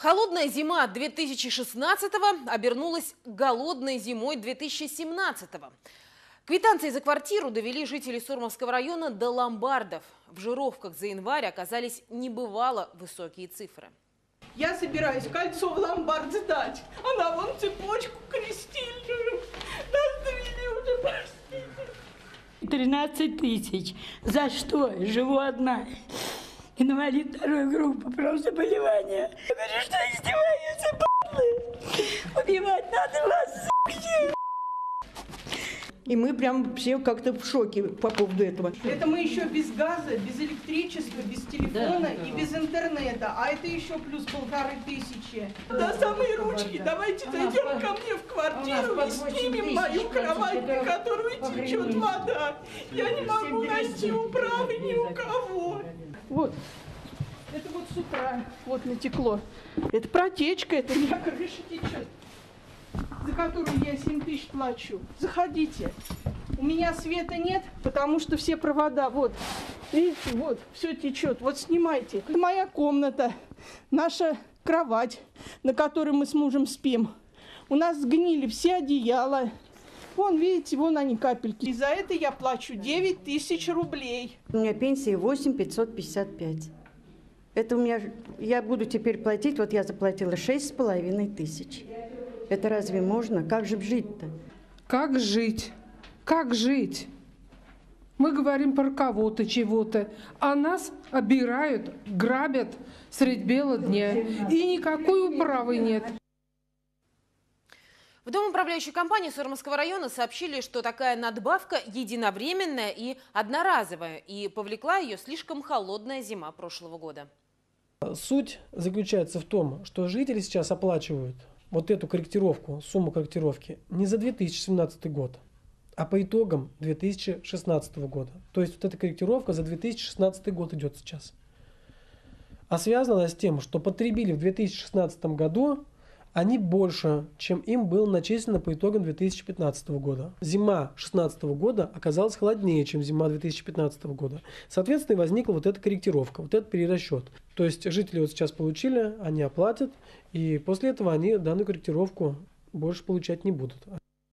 Холодная зима 2016-го обернулась голодной зимой 2017-го. Квитанции за квартиру довели жителей Сурмовского района до ломбардов. В жировках за январь оказались небывало высокие цифры. Я собираюсь кольцо в ломбард сдать, а на вон цепочку крестильную. Нас довели уже, простите. 13 тысяч. За что? Живу одна. Инвалид второй группы, профзаболевания. Я говорю, что издеваются, б***ы. Убивать надо вас, суки. И мы прям все как-то в шоке по поводу этого. Это мы еще без газа, без электричества, без телефона и без интернета. А это еще плюс 1500. До самой ручки. Давайте зайдем ко мне в квартиру и снимем мою кровать, на которую течет вода. Я не могу найти управы ни у кого. Вот. Это вот с утра вот натекло. Это протечка, это у меня крыша течет, за которую я 7 тысяч плачу. Заходите. У меня света нет, потому что все провода, вот, видите, вот, все течет. Вот снимайте. Это моя комната, наша кровать, на которой мы с мужем спим. У нас сгнили все одеяла. Вон, видите, вон они капельки. И за это я плачу 9000 рублей. У меня пенсия 8555. Это у меня, я буду теперь платить, вот я заплатила 6500. Это разве можно? Как же жить-то? Как жить? Как жить? Мы говорим про кого-то, чего-то, а нас обирают, грабят средь бела дня. И никакой управы нет. В Дом управляющей компании Сурмовского района сообщили, что такая надбавка единовременная и одноразовая, и повлекла ее слишком холодная зима прошлого года. Суть заключается в том, что жители сейчас оплачивают вот эту корректировку, сумму корректировки не за 2017 год, а по итогам 2016 года. То есть вот эта корректировка за 2016 год идет сейчас. А связано она с тем, что потребили в 2016 году они больше, чем им было начислено по итогам 2015 года. Зима 2016 года оказалась холоднее, чем зима 2015 года. Соответственно, возникла вот эта корректировка, вот этот перерасчет. То есть жители вот сейчас получили, они оплатят, и после этого они данную корректировку больше получать не будут.